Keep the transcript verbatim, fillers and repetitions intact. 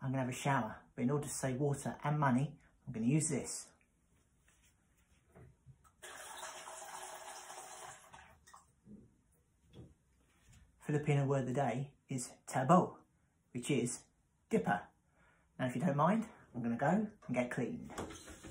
I'm going to have a shower. But in order to save water and money, I'm going to use this. Filipino word of the day is tabo, which is dipper. Now if you don't mind, I'm going to go and get cleaned.